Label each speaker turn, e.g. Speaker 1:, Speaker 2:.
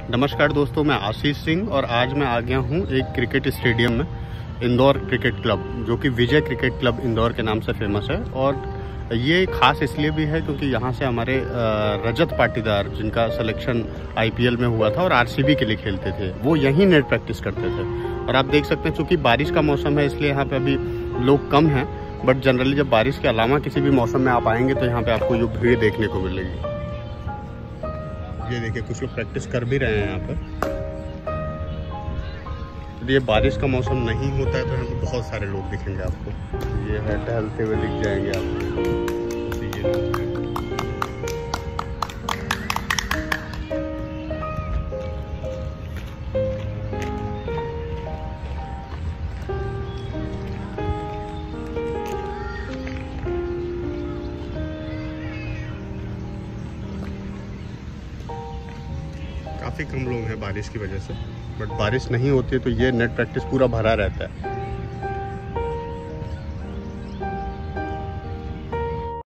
Speaker 1: नमस्कार दोस्तों, मैं आशीष सिंह और आज मैं आ गया हूँ एक क्रिकेट स्टेडियम में, इंदौर क्रिकेट क्लब, जो कि विजय क्रिकेट क्लब इंदौर के नाम से फेमस है। और ये खास इसलिए भी है क्योंकि यहाँ से हमारे रजत पाटीदार, जिनका सिलेक्शन आईपीएल में हुआ था और आरसीबी के लिए खेलते थे, वो यहीं नेट प्रैक्टिस करते थे। और आप देख सकते हैं चूँकि बारिश का मौसम है इसलिए यहाँ पे अभी लोग कम हैं, बट जनरली जब बारिश के अलावा किसी भी मौसम में आप आएंगे तो यहाँ पे आपको ये भीड़ देखने को मिलेगी। ये देखिए कुछ लोग प्रैक्टिस कर भी रहे हैं यहाँ पर। यदि ये बारिश का मौसम नहीं होता है तो यहाँ पर बहुत सारे लोग दिखेंगे आपको। ये है टहलते हुए दिख जाएंगे आपको। काफ़ी कम लोग हैं बारिश की वजह से, बट बारिश नहीं होती है तो ये नेट प्रैक्टिस पूरा भरा रहता है।